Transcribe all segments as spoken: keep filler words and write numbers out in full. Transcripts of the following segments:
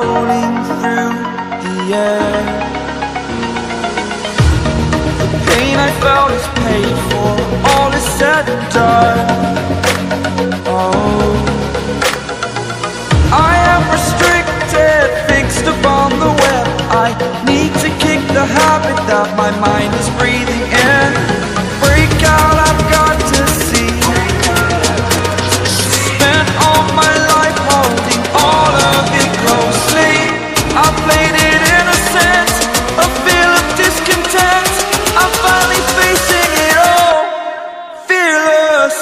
floating through the air. The pain I felt is paid for, all is said and done. Oh, I am restricted, fixed upon the web. I need to kick the habit that my mind is breathing in. Break out, I've got to see. Spent all my life holding all of it closely. I played it innocent, a feel of discontent. I'm finally facing it all, fearless.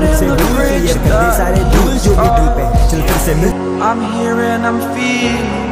I'm here and I'm feeling